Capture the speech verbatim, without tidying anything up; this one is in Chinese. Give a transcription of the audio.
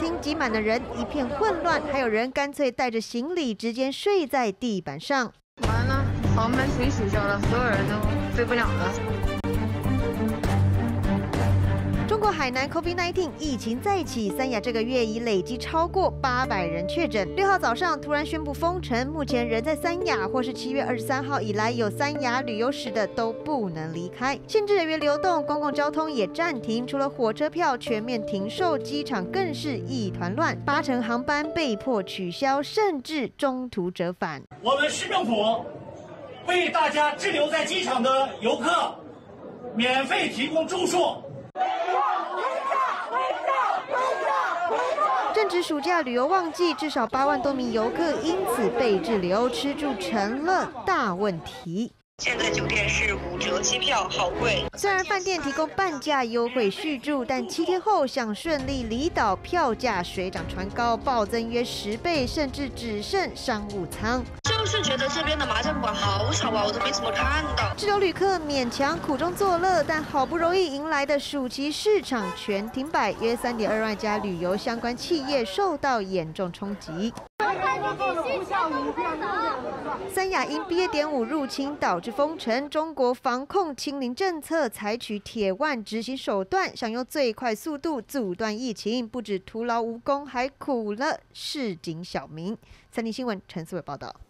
厅挤满了人，一片混乱，还有人干脆带着行李直接睡在地板上。 完了，航班全取消了，所有人都飞不了了。 中国海南 COVID 十九 疫情再起，三亚这个月已累积超过八百人确诊。六号早上突然宣布封城，目前人在三亚或是七月二十三号以来有三亚旅游史的都不能离开，限制人员流动，公共交通也暂停，除了火车票全面停售，机场更是一团乱，八成航班被迫取消，甚至中途折返。 我们市政府为大家滞留在机场的游客免费提供住宿。 正值暑假旅游旺季，至少八万多名游客因此被滞留，吃住成了大问题。 现在酒店是五折机票，好贵。 虽然饭店提供半价优惠续住，但七天后想顺利离岛，票价水涨船高，暴增约十倍，甚至只剩商务舱。 就是觉得这边的麻将馆好少啊，我都没怎么看到。 滞留旅客勉强苦中作乐，但好不容易迎来的暑期市场全停摆，约三点二万家旅游相关企业受到严重冲击。 三亚因 B A 点五入侵导致封城，中国防控清零政策采取铁腕执行手段，想用最快速度阻断疫情，不止徒劳无功，还苦了市井小民。三立新闻陈思伟报道。